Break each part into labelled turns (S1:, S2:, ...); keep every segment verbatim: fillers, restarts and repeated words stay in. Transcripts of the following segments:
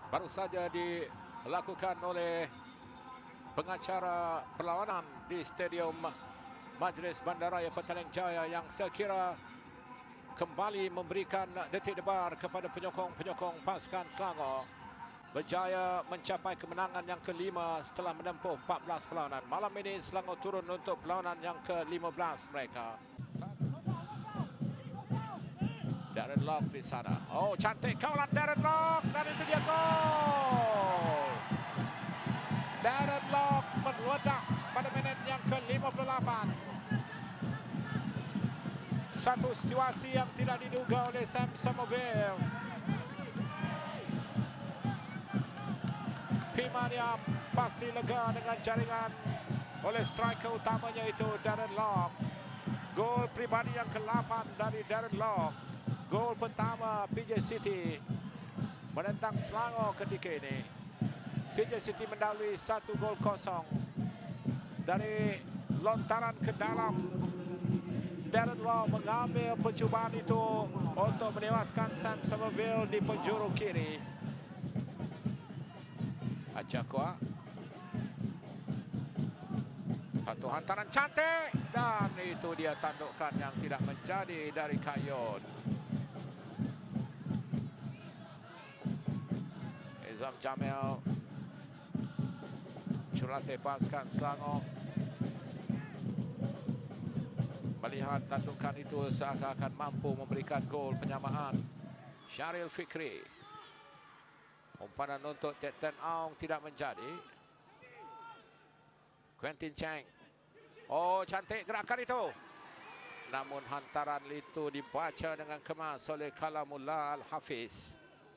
S1: baru saja dilakukan oleh pengacara perlawanan di Stadium Majlis Bandaraya Petaling Jaya yang saya kira kembali memberikan detik debar kepada penyokong-penyokong pasukan Selangor. Berjaya mencapai kemenangan yang kelima setelah menempuh empat belas perlawanan. Malam ini Selangor turun untuk perlawanan yang ke lima belas mereka. Darren Lock di sana. Oh, cantik kawalan Darren Lock dan itu dia gol. Darren Lock meledak pada minit yang ke lima puluh lapan. Satu situasi yang tidak diduga oleh Sam Somerville. Pimania pasti lega dengan jaringan oleh striker utamanya itu Darren Lock. Gol pribadi yang ke lapan dari Darren Lock. Gol pertama P J City menentang Selangor ketika ini. P J City mendahului satu gol kosong dari lontaran ke dalam. Darren Lock mengambil percubaan itu untuk menewaskan Sam Somerville di penjuru kiri. Ajakwa. Satu hantaran cantik dan itu dia tandukan yang tidak menjadi dari Kayod. Izam Jamil curate pasukan Selangor. Melihat tandukan itu seakan-akan mampu memberikan gol penyamaan. Syaril Fikri. Umpanan untuk Tet Ten Aung tidak menjadi. Quentin Cheng. Oh, cantik gerakan itu. Namun hantaran itu dibaca dengan kemas oleh Kalamullah Al-Hafiz.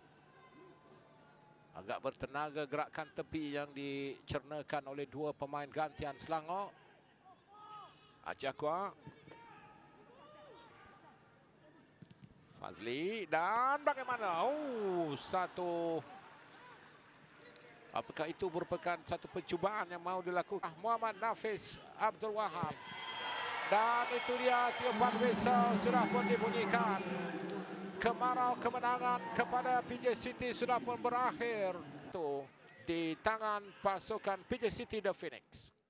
S1: Agak bertenaga gerakan tepi yang dicernakan oleh dua pemain gantian Selangor. Ajakwa. Fazli dan bagaimana? Oh, satu. Apakah itu merupakan satu percubaan yang mau dilakukan Muhammad Nafis Abdul Wahab. Dan itu dia tiupan whistle sudah pun dibunyikan. Kemarau kemenangan kepada P J City sudah pun berakhir. Itu di tangan pasukan P J City The Phoenix.